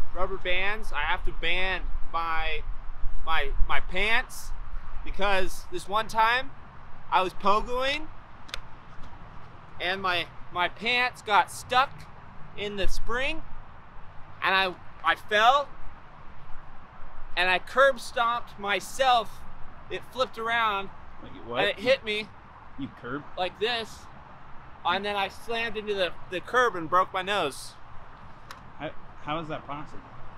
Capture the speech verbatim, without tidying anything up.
rubber bands. I have to band my my my pants because this one time I was pogoing and my my pants got stuck in the spring and I I fell and I curb stomped myself. It flipped around Like what? and it hit me You curb? like this, and then I slammed into the, the curb and broke my nose. How, how is that possible?